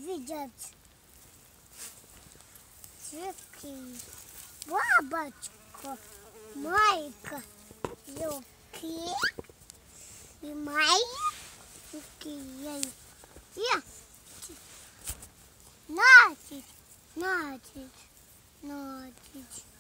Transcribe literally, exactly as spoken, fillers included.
видят цветки. Бабочка, майка, юбки и майки. Натить, натить, натить.